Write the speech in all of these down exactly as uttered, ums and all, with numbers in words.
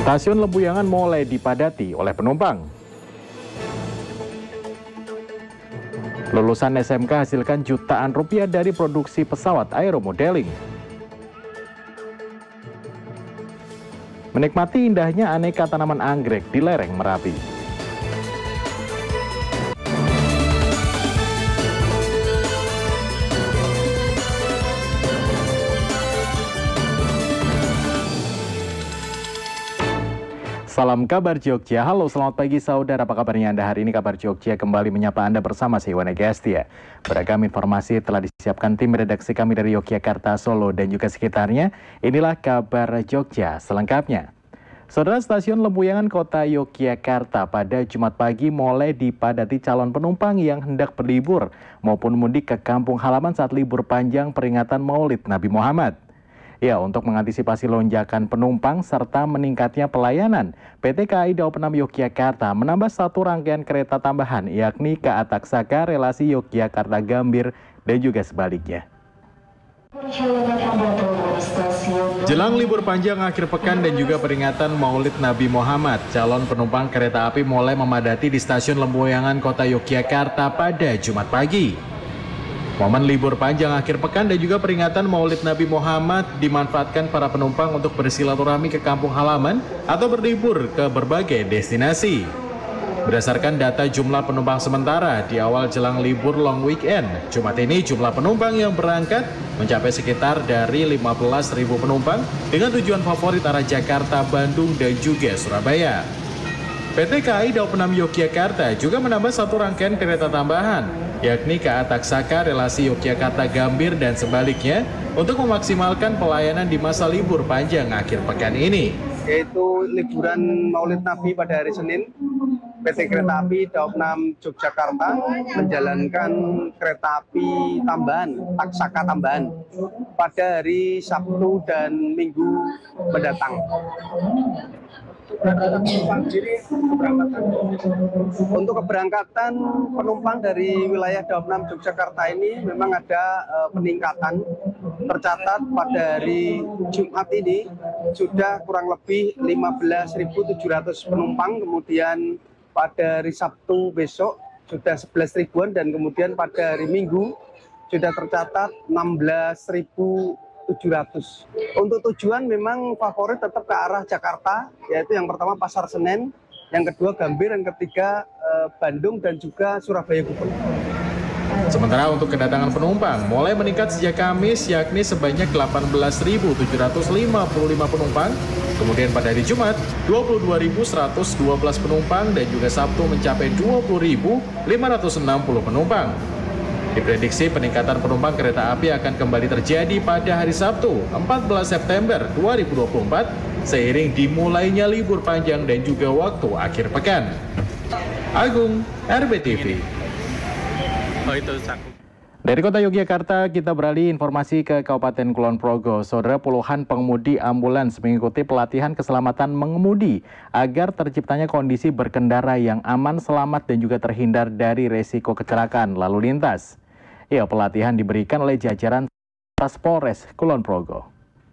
Stasiun Lembuyangan mulai dipadati oleh penumpang. Lulusan S M K hasilkan jutaan rupiah dari produksi pesawat aeromodeling. Menikmati indahnya aneka tanaman anggrek di lereng Merapi. Salam kabar Jogja. Halo, selamat pagi saudara. Apa kabarnya Anda hari ini? Kabar Jogja kembali menyapa Anda bersama saya Iwan Gestia. Beragam informasi telah disiapkan tim redaksi kami dari Yogyakarta, Solo, dan juga sekitarnya. Inilah kabar Jogja selengkapnya. Saudara, stasiun Lembuyangan Kota Yogyakarta pada Jumat pagi mulai dipadati calon penumpang yang hendak berlibur maupun mudik ke kampung halaman saat libur panjang peringatan Maulid Nabi Muhammad. Ya, untuk mengantisipasi lonjakan penumpang serta meningkatnya pelayanan, P T K A I Daob enam Yogyakarta menambah satu rangkaian kereta tambahan, yakni K A Taksaka relasi Yogyakarta Gambir dan juga sebaliknya. Jelang libur panjang akhir pekan dan juga peringatan Maulid Nabi Muhammad, calon penumpang kereta api mulai memadati di stasiun Lembuyangan Kota Yogyakarta pada Jumat pagi. Momen libur panjang akhir pekan dan juga peringatan Maulid Nabi Muhammad dimanfaatkan para penumpang untuk bersilaturahmi ke kampung halaman atau berlibur ke berbagai destinasi. Berdasarkan data jumlah penumpang sementara di awal jelang libur long weekend, Jumat ini jumlah penumpang yang berangkat mencapai sekitar dari lima belas ribu penumpang dengan tujuan favorit arah Jakarta, Bandung, dan juga Surabaya. P T K A I Daob enam Yogyakarta juga menambah satu rangkaian kereta tambahan, yakni K A Taksaka relasi Yogyakarta Gambir dan sebaliknya untuk memaksimalkan pelayanan di masa libur panjang akhir pekan ini. Yaitu liburan Maulid Nabi pada hari Senin, P T Kereta Api Daob enam Yogyakarta menjalankan kereta api tambahan, Taksaka tambahan pada hari Sabtu dan Minggu mendatang. Untuk keberangkatan penumpang dari wilayah Daob enam Yogyakarta ini memang ada uh, peningkatan. Tercatat pada hari Jumat ini sudah kurang lebih lima belas ribu tujuh ratus penumpang, kemudian pada hari Sabtu besok sudah sebelas ribuan, dan kemudian pada hari Minggu sudah tercatat enam belas ribu tujuh ratus. Untuk tujuan memang favorit tetap ke arah Jakarta, yaitu yang pertama Pasar Senen, yang kedua Gambir, yang ketiga eh, Bandung, dan juga Surabaya Gubeng. Sementara untuk kedatangan penumpang mulai meningkat sejak Kamis, yakni sebanyak delapan belas ribu tujuh ratus lima puluh lima penumpang. Kemudian pada hari Jumat, dua puluh dua ribu seratus dua belas penumpang, dan juga Sabtu mencapai dua puluh ribu lima ratus enam puluh penumpang. Diprediksi peningkatan penumpang kereta api akan kembali terjadi pada hari Sabtu, empat belas September dua ribu dua puluh empat, seiring dimulainya libur panjang dan juga waktu akhir pekan. Agung, R B T V. Oh, itu Dari kota Yogyakarta, kita beralih informasi ke Kabupaten Kulon Progo. Saudara, puluhan pengemudi ambulans mengikuti pelatihan keselamatan mengemudi agar terciptanya kondisi berkendara yang aman, selamat, dan juga terhindar dari resiko kecelakaan lalu lintas. Ya, pelatihan diberikan oleh jajaran Polres Kulon Progo.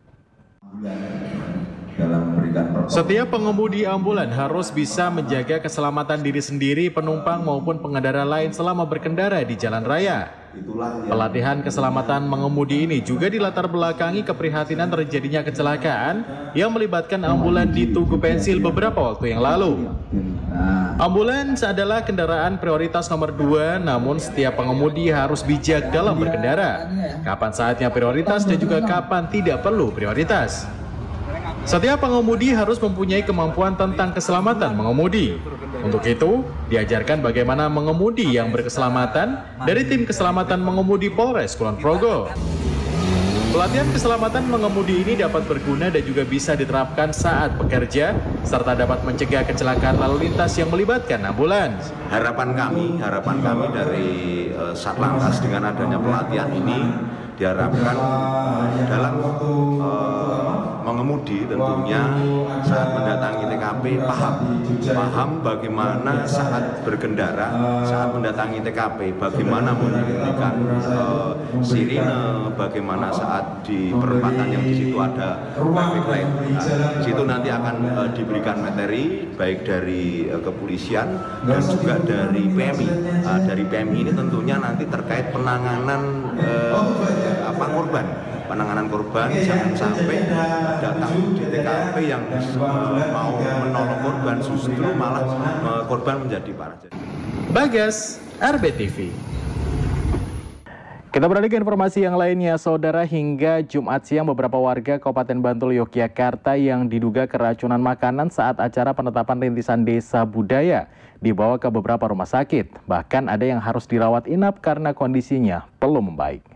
Setiap pengemudi ambulan harus bisa menjaga keselamatan diri sendiri, penumpang maupun pengendara lain selama berkendara di jalan raya. Pelatihan keselamatan mengemudi ini juga dilatar belakangi keprihatinan terjadinya kecelakaan yang melibatkan ambulan di Tugu Pensil beberapa waktu yang lalu. Ambulans adalah kendaraan prioritas nomor dua, namun setiap pengemudi harus bijak dalam berkendara. Kapan saatnya prioritas dan juga kapan tidak perlu prioritas. Setiap pengemudi harus mempunyai kemampuan tentang keselamatan mengemudi. Untuk itu, diajarkan bagaimana mengemudi yang berkeselamatan dari tim keselamatan mengemudi Polres Kulon Progo. Pelatihan keselamatan mengemudi ini dapat berguna dan juga bisa diterapkan saat bekerja, serta dapat mencegah kecelakaan lalu lintas yang melibatkan ambulans. Harapan kami, harapan kami dari uh, Satlantas dengan adanya pelatihan ini diharapkan dalam uh, mengemudi tentunya saat mendatangi T K P paham, paham bagaimana saat berkendara, saat mendatangi T K P, bagaimana membunyikan uh, sirine, bagaimana saat di perempatan yang di situ ada traffic light. Nah, situ nanti akan uh, diberikan materi baik dari uh, kepolisian dan juga dari P M I. Uh, dari P M I ini tentunya nanti terkait penanganan uh, apa korban. penanganan korban, jangan sampai datang di T K P yang uh, mau menolong korban justru malah uh, korban menjadi parah. Bagas, R B T V. Kita beralih ke informasi yang lainnya, saudara. Hingga Jumat siang beberapa warga Kabupaten Bantul, Yogyakarta yang diduga keracunan makanan saat acara penetapan rintisan desa budaya dibawa ke beberapa rumah sakit. Bahkan ada yang harus dirawat inap karena kondisinya belum membaik.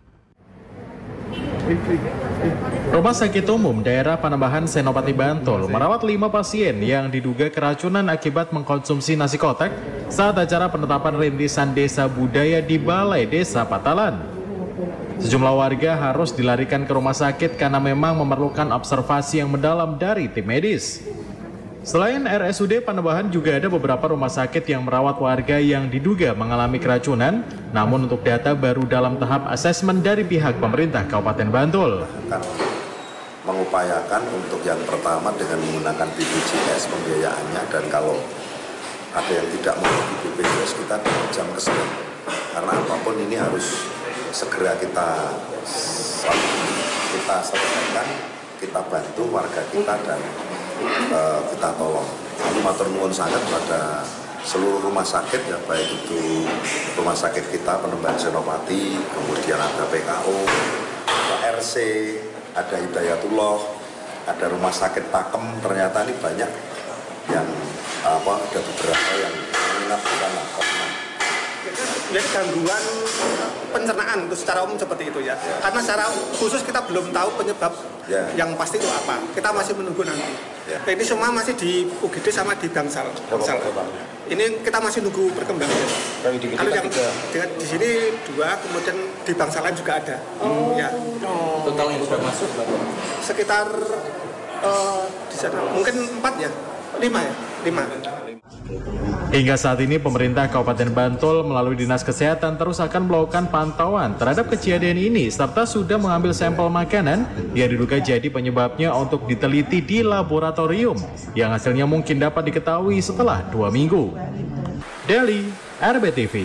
Rumah Sakit Umum Daerah Panembahan Senopati Bantul merawat lima pasien yang diduga keracunan akibat mengkonsumsi nasi kotak saat acara penetapan rintisan desa budaya di Balai Desa Patalan. Sejumlah warga harus dilarikan ke rumah sakit karena memang memerlukan observasi yang mendalam dari tim medis. Selain R S U D Panembahan, juga ada beberapa rumah sakit yang merawat warga yang diduga mengalami keracunan, namun untuk data baru dalam tahap asesmen dari pihak pemerintah Kabupaten Bantul. Mengupayakan untuk yang pertama dengan menggunakan B P J S pembiayaannya, dan kalau ada yang tidak mau di B P J S kita jam kesekian, karena apapun ini harus segera kita kita selesaikan, kita bantu warga kita dan uh, kita tolong. Kami matur nuwun sangat pada seluruh rumah sakit, ya, baik itu rumah sakit kita Panembahan Senopati, kemudian ada P K O, ada R C, ada Hidayatullah, ada rumah sakit Pakem. Ternyata ini banyak yang apa ada beberapa yang menginap di sana. Jadi gangguan pencernaan itu secara umum seperti itu ya. ya. Karena secara khusus kita belum tahu penyebab ya. yang pasti itu apa. Kita masih menunggu nanti. Ya. Ini semua masih di U G D sama di Bangsal. Bangsal. Ini kita masih nunggu perkembangannya. Kalau yang di, di sini dua, kemudian di Bangsalan juga ada. Oh. Ya. Oh. Total yang sudah masuk berapa? Sekitar uh, di sana mungkin empat ya, lima ya, lima. Hingga saat ini pemerintah Kabupaten Bantul melalui Dinas Kesehatan terus akan melakukan pantauan terhadap kejadian ini serta sudah mengambil sampel makanan yang diduga jadi penyebabnya untuk diteliti di laboratorium yang hasilnya mungkin dapat diketahui setelah dua minggu. Delhi, R B T V.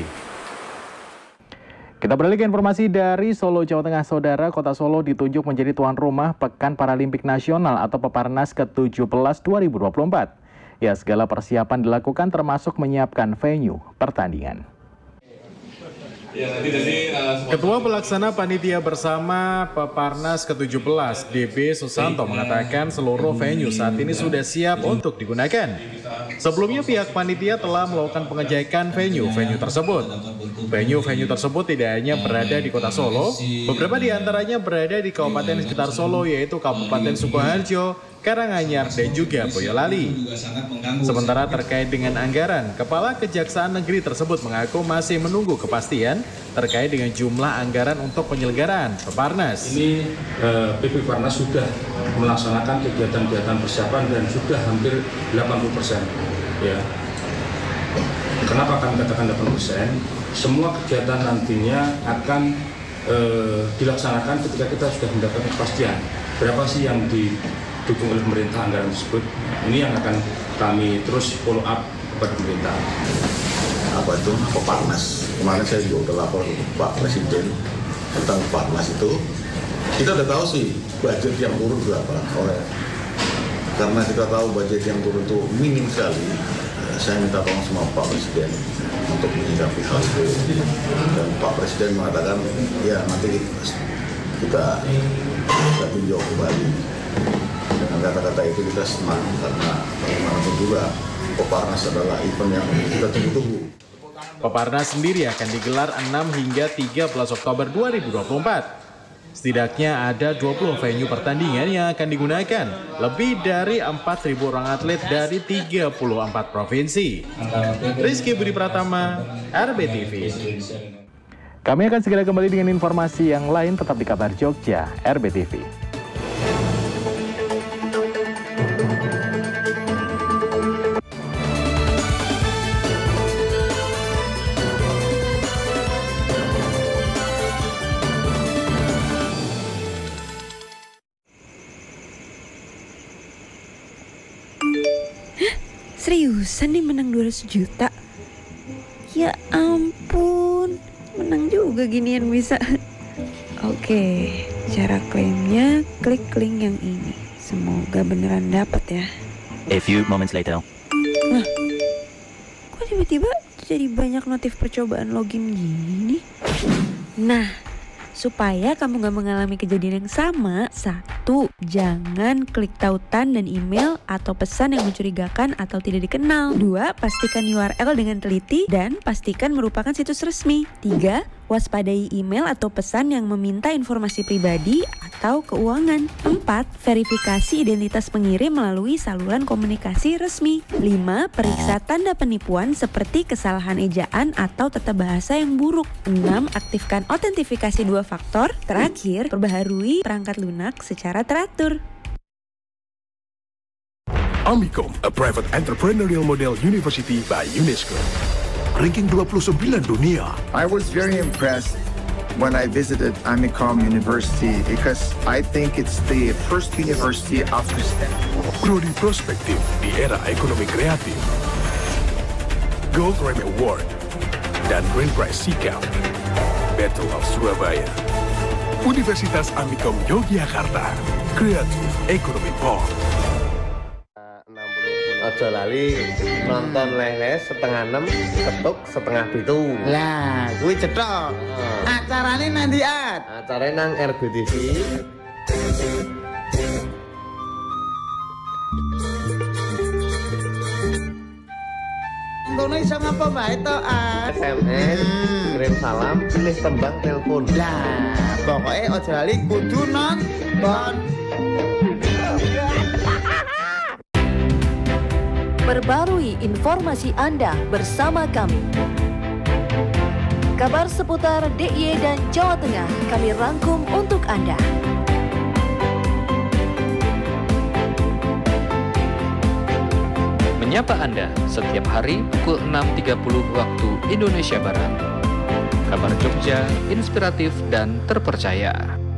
Kita beralih ke informasi dari Solo, Jawa Tengah, saudara. Kota Solo ditunjuk menjadi tuan rumah Pekan Paralimpik Nasional atau Peparnas ke tujuh belas dua ribu dua puluh empat. Ya, segala persiapan dilakukan termasuk menyiapkan venue pertandingan. Ketua Pelaksana Panitia Bersama Peparnas ke tujuh belas, D B Susanto, mengatakan seluruh venue saat ini sudah siap untuk digunakan. Sebelumnya pihak panitia telah melakukan pengecekan venue-venue tersebut. Venue-venue tersebut tidak hanya berada di kota Solo, beberapa di antaranya berada di kabupaten sekitar Solo, yaitu Kabupaten Sukoharjo, Karanganyar, dan juga Boyolali. Sementara terkait dengan anggaran, Kepala Kejaksaan Negeri tersebut mengaku masih menunggu kepastian terkait dengan jumlah anggaran untuk penyelenggaraan Peparnas. Ini eh, P P Parnas sudah melaksanakan kegiatan-kegiatan persiapan dan sudah hampir delapan puluh persen. Ya. Kenapa kami katakan delapan puluh persen? Semua kegiatan nantinya akan eh, dilaksanakan ketika kita sudah mendapatkan kepastian berapa sih yang didukung oleh pemerintah anggaran tersebut. Ini yang akan kami terus follow up kepada pemerintah. Apa itu Peparnas? Kemarin saya juga udah lapor ke Pak Presiden tentang Peparnas itu. Kita udah tahu sih budget yang turun berapa oleh, karena kita tahu budget yang turun itu minim sekali. Saya minta tolong sama Pak Presiden untuk menyikapi hal itu, dan Pak Presiden mengatakan ya nanti kita kita tinjau kembali. Dengan kata-kata itu kita senang karena bagaimanapun juga Peparnas adalah event yang kita tunggu-tunggu. Peparnas sendiri akan digelar enam hingga tiga belas Oktober dua ribu dua puluh empat. Setidaknya ada dua puluh venue pertandingan yang akan digunakan, lebih dari empat ribu orang atlet dari tiga puluh empat provinsi. Rizky Budi Pratama, R B T V. Kami akan segera kembali dengan informasi yang lain, tetap di Kabar Jogja, R B T V. Seriusan nih menang dua ratus juta? Ya ampun, menang juga ginian bisa. Oke, cara klaimnya klik link yang ini. Semoga beneran dapat ya. A few moments later. Nah, kok tiba-tiba jadi banyak notif percobaan login gini? Nah, supaya kamu gak mengalami kejadian yang sama, satu, jangan klik tautan dan email atau pesan yang mencurigakan atau tidak dikenal. Dua, pastikan U R L dengan teliti dan pastikan merupakan situs resmi. Tiga, waspadai email atau pesan yang meminta informasi pribadi atau keuangan. Empat, verifikasi identitas pengirim melalui saluran komunikasi resmi. Lima, periksa tanda penipuan seperti kesalahan ejaan atau tata bahasa yang buruk. Enam, aktifkan autentifikasi dua faktor. Terakhir, perbaharui perangkat lunak secara teratur. Amicom, a private entrepreneurial model university by UNESCO. Ranking dua puluh sembilan dunia. I was very impressed when I visited Amicom University because I think it's the first university after Stanford. Prodi Prospektif di era ekonomi kreatif. Gold Rem Award dan Grand Prize Sikap. Battle of Surabaya. Universitas Amicom Yogyakarta. Kreatif Ekonomi Pop. Ojo lali nonton les setengah enam, ketuk setengah pitu. Lah, kuwi cetok. Oh. Acarane nanti at. Acarane nang R B T V. Ngono iso ngapa bae to, At? S M S, hmm. kirim salam, pilih tembang telepon. Lah, pokoke ojo lali kudu nonton. Perbarui informasi Anda bersama kami. Kabar seputar D I Y dan Jawa Tengah kami rangkum untuk Anda. Menyapa Anda setiap hari pukul enam tiga puluh waktu Indonesia Barat. Kabar Jogja, inspiratif dan terpercaya.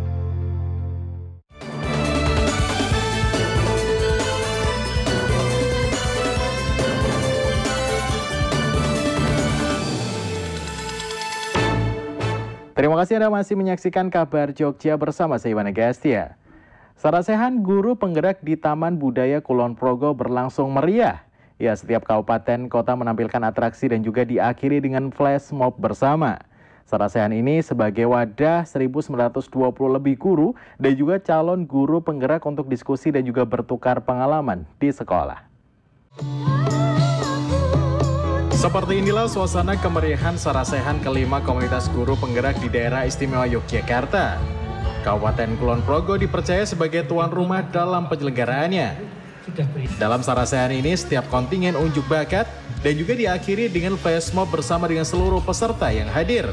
Terima kasih Anda masih menyaksikan Kabar Jogja bersama saya Iwan Gastia. Sarasehan guru penggerak di Taman Budaya Kulon Progo berlangsung meriah. Ya, setiap kabupaten kota menampilkan atraksi dan juga diakhiri dengan flash mob bersama. Sarasehan ini sebagai wadah seribu sembilan ratus dua puluh lebih guru dan juga calon guru penggerak untuk diskusi dan juga bertukar pengalaman di sekolah. Seperti inilah suasana kemeriahan Sarasehan kelima komunitas guru penggerak di daerah istimewa Yogyakarta. Kabupaten Kulon Progo dipercaya sebagai tuan rumah dalam penyelenggaraannya. Dalam Sarasehan ini setiap kontingen unjuk bakat dan juga diakhiri dengan flash mob bersama dengan seluruh peserta yang hadir.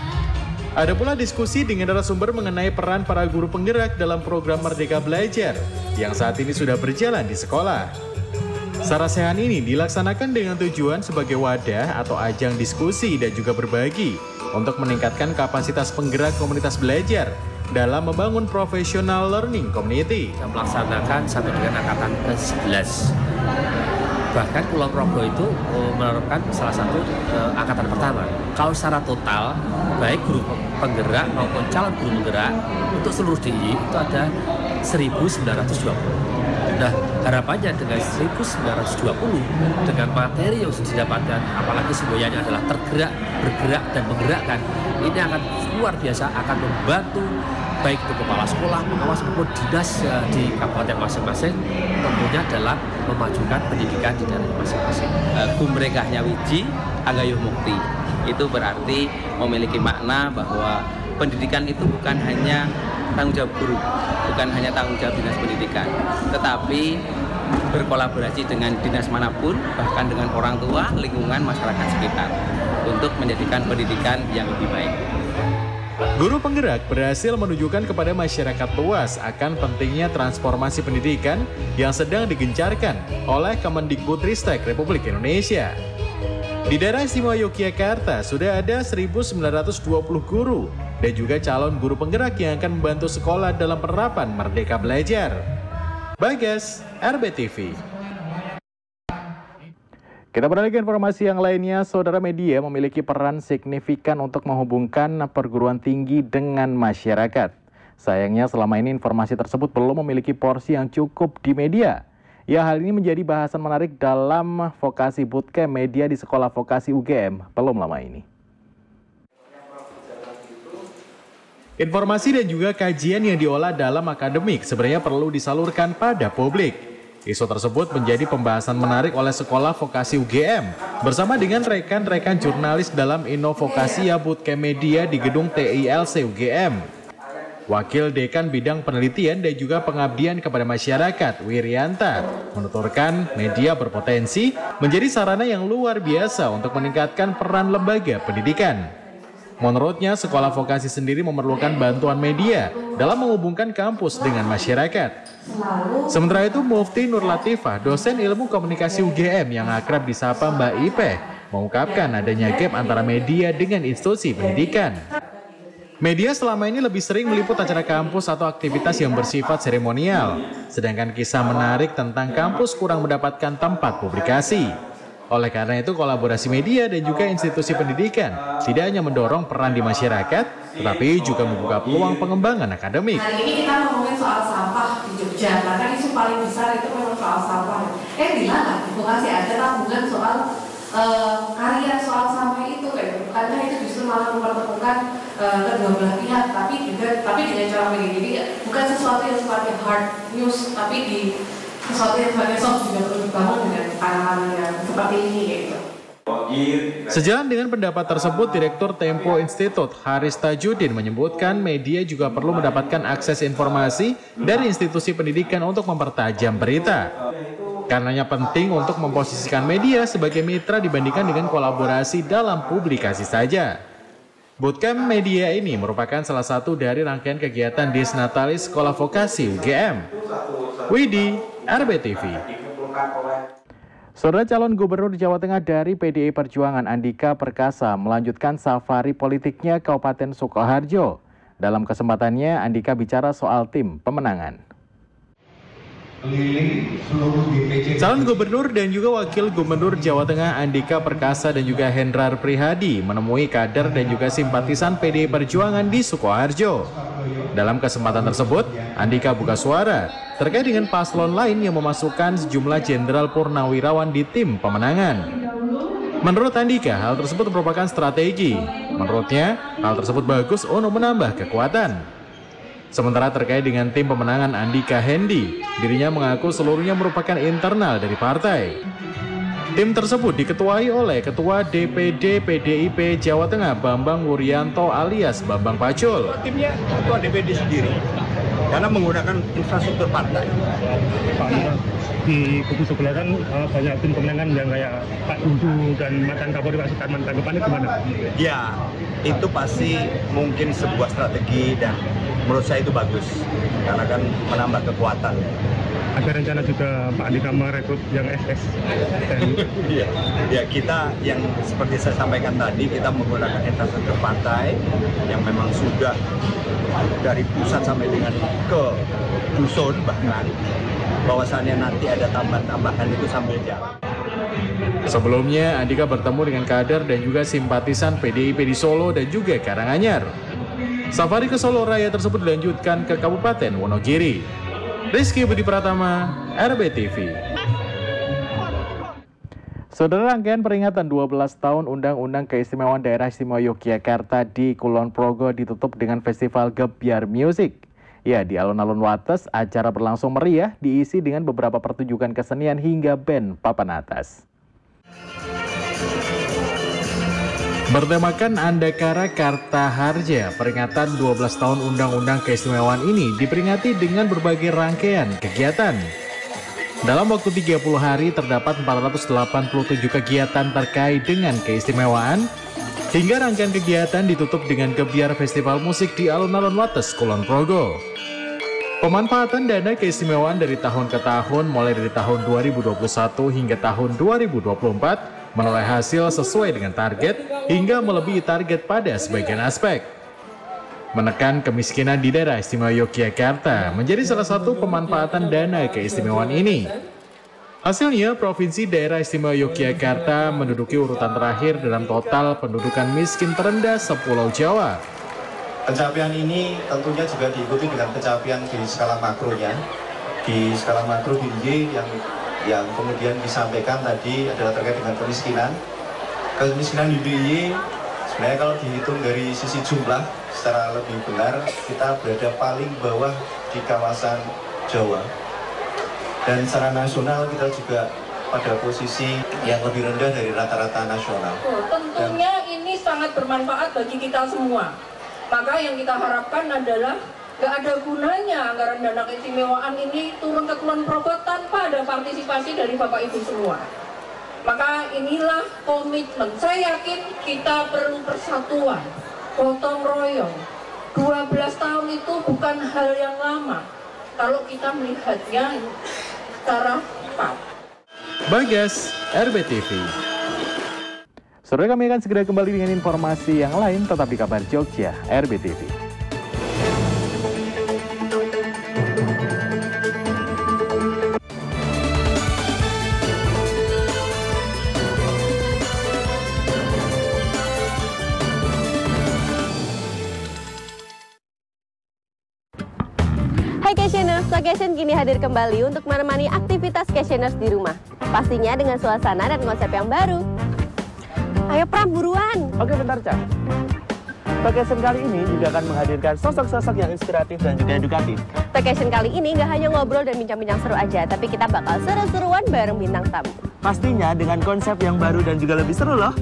Ada pula diskusi dengan narasumber mengenai peran para guru penggerak dalam program Merdeka Belajar yang saat ini sudah berjalan di sekolah. Sarasehan ini dilaksanakan dengan tujuan sebagai wadah atau ajang diskusi dan juga berbagi untuk meningkatkan kapasitas penggerak komunitas belajar dalam membangun professional learning community. Kita melaksanakan sampai dengan angkatan ke sebelas. Bahkan Kulon Progo itu menerapkan salah satu uh, angkatan pertama. Kalau secara total, baik guru penggerak maupun calon guru penggerak untuk seluruh D I Y itu ada seribu sembilan ratus dua puluh. Nah, harapannya dengan seribu sembilan ratus dua puluh, dengan materi yang sudah didapatkan, apalagi semuanya adalah tergerak, bergerak, dan menggerakkan, ini akan luar biasa, akan membantu baik itu kepala sekolah, pengawas maupun dinas uh, di kabupaten masing-masing, tentunya dalam memajukan pendidikan di daerah masing-masing. Gumrekahnya wiji, agayuh mukti. Itu berarti memiliki makna bahwa pendidikan itu bukan hanya tanggung jawab guru, bukan hanya tanggung jawab dinas pendidikan, tetapi berkolaborasi dengan dinas manapun, bahkan dengan orang tua, lingkungan, masyarakat sekitar, untuk menjadikan pendidikan yang lebih baik. Guru penggerak berhasil menunjukkan kepada masyarakat luas akan pentingnya transformasi pendidikan yang sedang digencarkan oleh Kemendikbudristek Republik Indonesia. Di daerah istimewa Yogyakarta sudah ada seribu sembilan ratus dua puluh guru dan juga calon guru penggerak yang akan membantu sekolah dalam penerapan Merdeka Belajar. Bagas, R B T V. Kita beralih ke informasi yang lainnya, saudara. Media memiliki peran signifikan untuk menghubungkan perguruan tinggi dengan masyarakat. Sayangnya selama ini informasi tersebut belum memiliki porsi yang cukup di media. Ya, hal ini menjadi bahasan menarik dalam vokasi bootcamp media di Sekolah Vokasi U G M belum lama ini. Informasi dan juga kajian yang diolah dalam akademik sebenarnya perlu disalurkan pada publik. Isu tersebut menjadi pembahasan menarik oleh Sekolah Vokasi U G M bersama dengan rekan-rekan jurnalis dalam Innovokasi Bootcamp Media di gedung T I L C U G M. Wakil Dekan Bidang Penelitian dan juga Pengabdian kepada Masyarakat, Wirianta, menuturkan media berpotensi menjadi sarana yang luar biasa untuk meningkatkan peran lembaga pendidikan. Menurutnya, sekolah vokasi sendiri memerlukan bantuan media dalam menghubungkan kampus dengan masyarakat. Sementara itu, Mufti Nur Latifah, dosen ilmu komunikasi U G M yang akrab disapa Mbak Ipeh, mengungkapkan adanya gap antara media dengan institusi pendidikan. Media selama ini lebih sering meliput acara kampus atau aktivitas yang bersifat seremonial, sedangkan kisah menarik tentang kampus kurang mendapatkan tempat publikasi. Oleh karena itu, kolaborasi media dan juga institusi pendidikan tidak hanya mendorong peran di masyarakat, tetapi juga membuka peluang pengembangan akademik. Hari ini kita ngomongin soal sampah di Jogja, karena isu paling besar itu memang soal sampah. Eh, bilang nggak, itu masih ada tabungan soal uh, karya soal sampah itu, kayak karena itu justru malah mempertemukan uh, kedua belah pihak, tapi juga tapi dengan cara begini, jadi bukan sesuatu yang sifatnya hard news, tapi di sesuatu yang sifatnya soft juga perlu dibangun dengan pandangan yang seperti ini gitu. Sejalan dengan pendapat tersebut, Direktur Tempo Institute Haris Tajudin menyebutkan media juga perlu mendapatkan akses informasi dari institusi pendidikan untuk mempertajam berita. Karenanya penting untuk memposisikan media sebagai mitra dibandingkan dengan kolaborasi dalam publikasi saja. Bootcamp media ini merupakan salah satu dari rangkaian kegiatan Disnatalis Sekolah Vokasi U G M. Widi, R B T V. Saudara, calon gubernur Jawa Tengah dari P D I Perjuangan Andika Perkasa melanjutkan safari politiknya Kabupaten Sukoharjo. Dalam kesempatannya, Andika bicara soal tim pemenangan. Calon gubernur dan juga wakil gubernur Jawa Tengah Andika Perkasa dan juga Hendrar Prihadi menemui kader dan juga simpatisan P D I Perjuangan di Sukoharjo. Dalam kesempatan tersebut, Andika buka suara terkait dengan paslon lain yang memasukkan sejumlah jenderal purnawirawan di tim pemenangan. Menurut Andika, hal tersebut merupakan strategi. Menurutnya, hal tersebut bagus untuk menambah kekuatan. Sementara terkait dengan tim pemenangan Andika Hendi, dirinya mengaku seluruhnya merupakan internal dari partai. Tim tersebut diketuai oleh Ketua D P D P D I P Jawa Tengah Bambang Wuryanto alias Bambang Pacul. Timnya Ketua D P D sendiri, karena menggunakan infrastruktur partai. Di kubu sebelah kan uh, banyak tim pemenangan yang kayak Pak Dudu dan mantan Kapolri Pak Sutarman, tanggapannya gimana? Ya, itu pasti mungkin sebuah strategi dan menurut saya itu bagus karena kan menambah kekuatan. Ada rencana juga Pak Andika merekrut yang S S. ya, ya kita yang seperti saya sampaikan tadi, kita menggunakan infrastruktur partai yang memang sudah dari pusat sampai dengan ke dusun, bahkan bahwasannya nanti ada tambahan-tambahan itu sambil jalan. Sebelumnya, Andika bertemu dengan kader dan juga simpatisan P D I P di Solo dan juga Karanganyar. Safari ke Solo Raya tersebut dilanjutkan ke Kabupaten Wonogiri. Rizky Budi Pratama, R B T V. Saudara, rangkaian peringatan dua belas tahun Undang-Undang Keistimewaan Daerah Istimewa Yogyakarta di Kulon Progo ditutup dengan Festival Gebyar Music. Ya, di alun-alun Wates, acara berlangsung meriah, diisi dengan beberapa pertunjukan kesenian hingga band papan atas. Bertemakan Andakara Kartaharja, peringatan dua belas tahun Undang-Undang Keistimewaan ini diperingati dengan berbagai rangkaian kegiatan. Dalam waktu tiga puluh hari terdapat empat ratus delapan puluh tujuh kegiatan terkait dengan keistimewaan, hingga rangkaian kegiatan ditutup dengan Gebyar Festival Musik di alun-alun Wates, Kulon Progo. Pemanfaatan dana keistimewaan dari tahun ke tahun mulai dari tahun dua ribu dua puluh satu hingga tahun dua ribu dua puluh empat menoleh hasil sesuai dengan target hingga melebihi target pada sebagian aspek. Menekan kemiskinan di daerah istimewa Yogyakarta menjadi salah satu pemanfaatan dana keistimewaan ini. Hasilnya, Provinsi Daerah Istimewa Yogyakarta menduduki urutan terakhir dalam total pendudukan miskin terendah sepulau Jawa. Pencapaian ini tentunya juga diikuti dengan pencapaian di skala makronya. Di skala makro di Y yang yang kemudian disampaikan tadi adalah terkait dengan kemiskinan. Kemiskinan di D I Y sebenarnya kalau dihitung dari sisi jumlah secara lebih benar kita berada paling bawah di kawasan Jawa. Dan secara nasional kita juga pada posisi yang lebih rendah dari rata-rata nasional. Tentunya ini sangat bermanfaat bagi kita semua. Maka yang kita harapkan adalah nggak ada gunanya anggaran dana keistimewaan ini turun ke Kulon Progo tanpa ada partisipasi dari Bapak Ibu semua. Maka inilah komitmen. Saya yakin kita perlu persatuan, gotong royong. dua belas tahun itu bukan hal yang lama kalau kita melihatnya secara cepat. Bagas, R B T V. Saudara, kami akan segera kembali dengan informasi yang lain, tetap di Kabar Jogja, R B T V. Hai Casheners, Staycation kini hadir kembali untuk menemani aktivitas Casheners di rumah. Pastinya dengan suasana dan konsep yang baru. Ayo Pram, buruan. Oke, bentar, Cak. Staycation kali ini juga akan menghadirkan sosok-sosok yang inspiratif dan juga edukatif. Staycation kali ini nggak hanya ngobrol dan bincang-bincang seru aja, tapi kita bakal seru-seruan bareng bintang tamu. Pastinya dengan konsep yang baru dan juga lebih seru loh.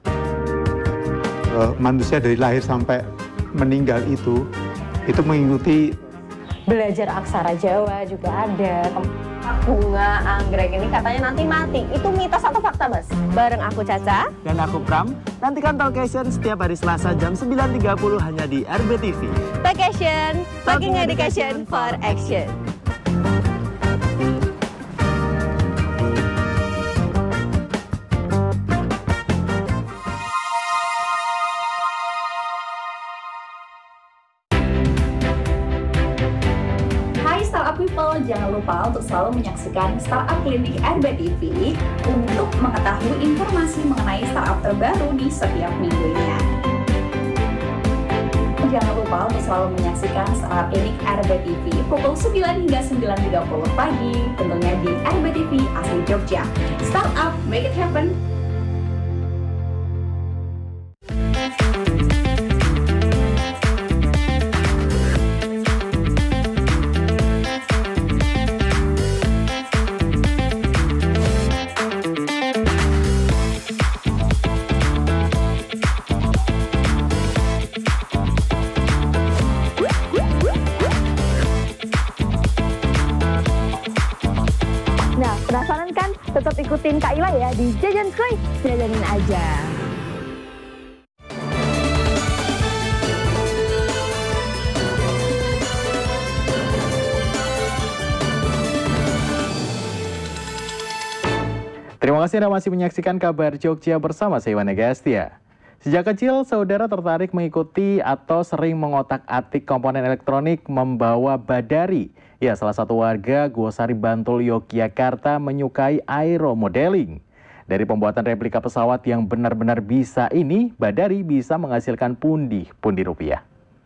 Uh, manusia dari lahir sampai meninggal itu, itu mengikuti belajar aksara Jawa juga ada. Bunga anggrek ini katanya nanti mati. Itu mitos atau fakta, Mas? Bareng aku Caca dan aku Pram. Nantikan Talkation setiap hari Selasa jam sembilan tiga puluh hanya di R B T V. Talkation, Talking Education for Action. People, jangan lupa untuk selalu menyaksikan Startup Clinic R B T V untuk mengetahui informasi mengenai startup terbaru di setiap minggunya. Jangan lupa untuk selalu menyaksikan Startup Clinic R B T V pukul sembilan hingga sembilan tiga puluh pagi, tentunya di R B T V asli Jogja. Startup, make it happen! Penasaran kan? Tetap ikutin Kak Ila ya di Jajan Skoy, jajanin aja. Terima kasih Anda masih menyaksikan Kabar Jogja bersama saya Iwan Negastia. Sejak kecil, saudara tertarik mengikuti atau sering mengotak-atik komponen elektronik membawa Badari. Ya, salah satu warga Gosari Bantul, Yogyakarta menyukai aeromodeling. Dari pembuatan replika pesawat yang benar-benar bisa ini, Badari bisa menghasilkan pundi-pundi rupiah.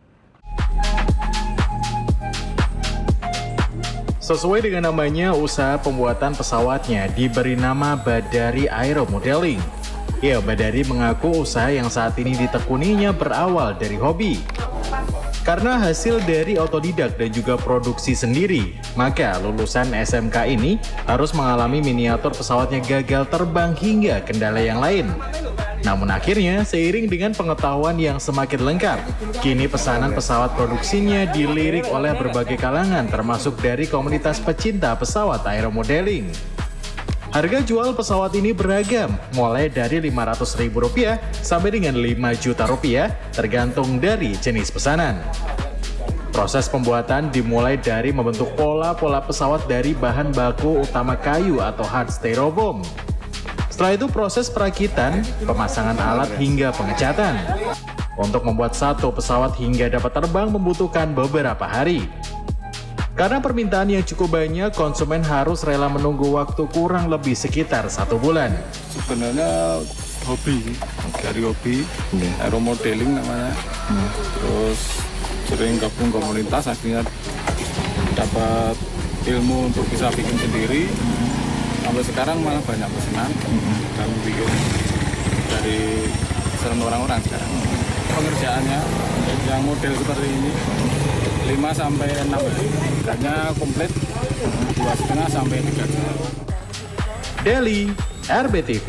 Sesuai dengan namanya, usaha pembuatan pesawatnya diberi nama Badari Aeromodeling. Ya, Badari mengaku usaha yang saat ini ditekuninya berawal dari hobi. Karena hasil dari otodidak dan juga produksi sendiri, maka lulusan S M K ini harus mengalami miniatur pesawatnya gagal terbang hingga kendala yang lain. Namun akhirnya, seiring dengan pengetahuan yang semakin lengkap, kini pesanan pesawat produksinya dilirik oleh berbagai kalangan termasuk dari komunitas pecinta pesawat aeromodeling. Harga jual pesawat ini beragam, mulai dari lima ratus ribu rupiah sampai dengan lima juta rupiah, tergantung dari jenis pesanan. Proses pembuatan dimulai dari membentuk pola-pola pesawat dari bahan baku utama kayu atau hard styrofoam. Setelah itu proses perakitan, pemasangan alat hingga pengecatan. Untuk membuat satu pesawat hingga dapat terbang membutuhkan beberapa hari. Karena permintaan yang cukup banyak, konsumen harus rela menunggu waktu kurang lebih sekitar satu bulan. Sebenarnya hobi, dari hobi, hmm. aeromodeling namanya. Hmm. Terus sering gabung komunitas, akhirnya dapat ilmu untuk bisa bikin sendiri. Hmm. Sampai sekarang malah banyak pesanan hmm. dan bikin dari pesanan orang-orang sekarang. Pengerjaannya yang model seperti ini lima sampai enam hari, harganya komplit dua setengah sampai tiga jam. Delhi, R B T V.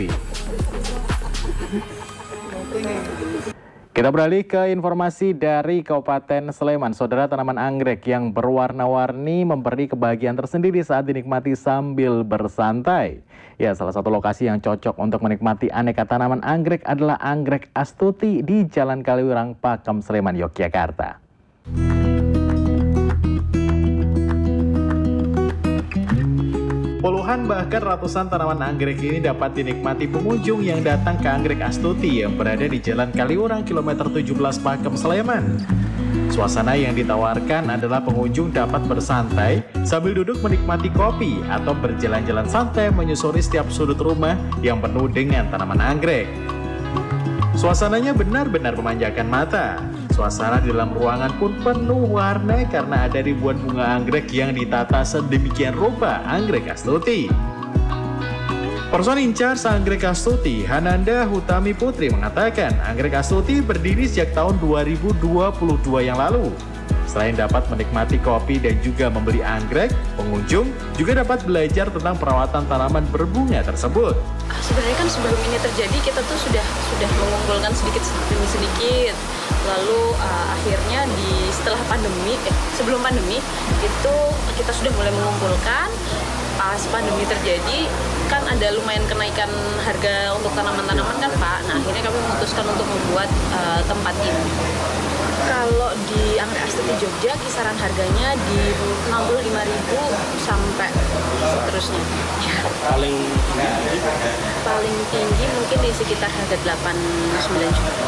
Kita beralih ke informasi dari Kabupaten Sleman. Saudara, tanaman anggrek yang berwarna-warni memberi kebahagiaan tersendiri saat dinikmati sambil bersantai. Ya, salah satu lokasi yang cocok untuk menikmati aneka tanaman anggrek adalah Anggrek Astuti di Jalan Kaliurang, Pakem, Sleman, Yogyakarta. Puluhan bahkan ratusan tanaman anggrek ini dapat dinikmati pengunjung yang datang ke Anggrek Astuti yang berada di Jalan Kaliurang kilometer tujuh belas Pakem, Sleman. Suasana yang ditawarkan adalah pengunjung dapat bersantai sambil duduk menikmati kopi atau berjalan-jalan santai menyusuri setiap sudut rumah yang penuh dengan tanaman anggrek. Suasananya benar-benar memanjakan mata. Suasana di dalam ruangan pun penuh warna karena ada ribuan bunga anggrek yang ditata sedemikian rupa Anggrek Astuti. Person in charge Anggrek Astuti, Hananda Hutami Putri, mengatakan Anggrek Astuti berdiri sejak tahun dua ribu dua puluh dua yang lalu. Selain dapat menikmati kopi dan juga membeli anggrek, pengunjung juga dapat belajar tentang perawatan tanaman berbunga tersebut. Sebenarnya kan sebelum ini terjadi kita tuh sudah sudah mengumpulkan sedikit demi sedikit. Lalu uh, akhirnya di setelah pandemi, eh, sebelum pandemi itu kita sudah mulai mengumpulkan. Pas pandemi terjadi kan ada lumayan kenaikan harga untuk tanaman-tanaman kan Pak. Nah akhirnya kami memutuskan untuk membuat uh, tempat ini. Kalau di Anggrek Astuti Jogja kisaran harganya di enam puluh lima ribu sampai seterusnya. Ya. Paling paling tinggi mungkin di sekitar harga delapan sembilan juta.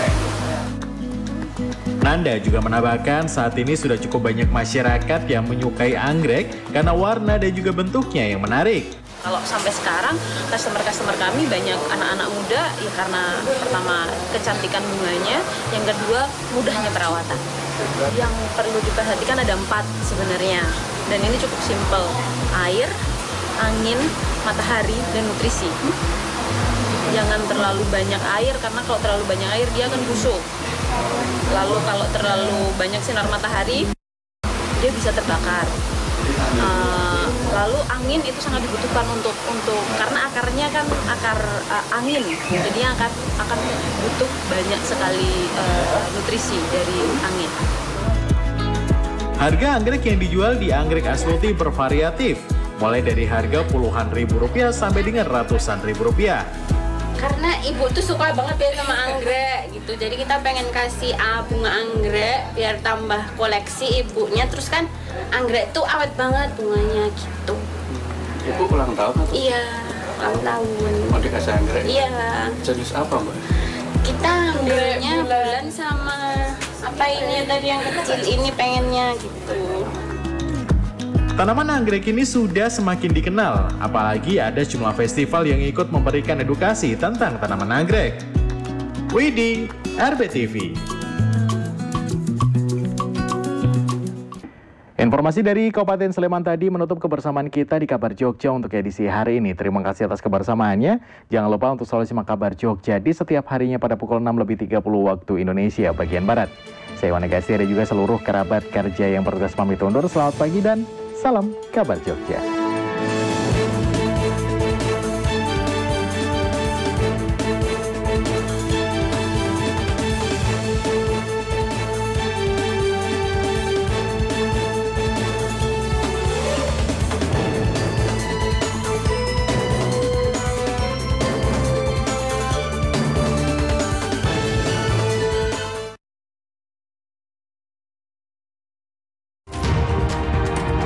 Nanda juga menambahkan saat ini sudah cukup banyak masyarakat yang menyukai anggrek karena warna dan juga bentuknya yang menarik. Kalau sampai sekarang customer-customer kami banyak anak-anak muda ya karena pertama kecantikan bunganya, yang kedua mudahnya perawatan. Yang perlu diperhatikan ada empat sebenarnya dan ini cukup simpel: air, angin, matahari, dan nutrisi. Jangan terlalu banyak air karena kalau terlalu banyak air dia akan busuk. Lalu kalau terlalu banyak sinar matahari dia bisa terbakar. Uh, lalu angin itu sangat dibutuhkan untuk untuk karena akarnya kan akar uh, angin, jadi akan akan butuh banyak sekali uh, nutrisi dari angin. Harga anggrek yang dijual di Anggrek Astuti bervariatif, mulai dari harga puluhan ribu rupiah sampai dengan ratusan ribu rupiah. Karena ibu tuh suka banget ya sama anggrek gitu, jadi kita pengen kasih uh, bunga anggrek biar tambah koleksi ibunya. Terus kan anggrek tuh awet banget bunganya gitu. Ibu ulang tahun atau? Iya, ulang tahun. Mau dikasih anggrek? Iya. Jenis apa Mbak? Kita ambilnya bulan sama apa ini tadi yang kecil ini pengennya gitu. Tanaman anggrek ini sudah semakin dikenal, apalagi ada sejumlah festival yang ikut memberikan edukasi tentang tanaman anggrek. Widi, R B T V. Informasi dari Kabupaten Sleman tadi menutup kebersamaan kita di Kabar Jogja untuk edisi hari ini. Terima kasih atas kebersamaannya. Jangan lupa untuk selalu simak Kabar Jogja di setiap harinya pada pukul enam lebih tiga puluh waktu Indonesia bagian Barat. Saya Wana Gasti dan juga seluruh kerabat kerja yang bertugas pamit undur. Selamat pagi dan salam Kabar Jogja.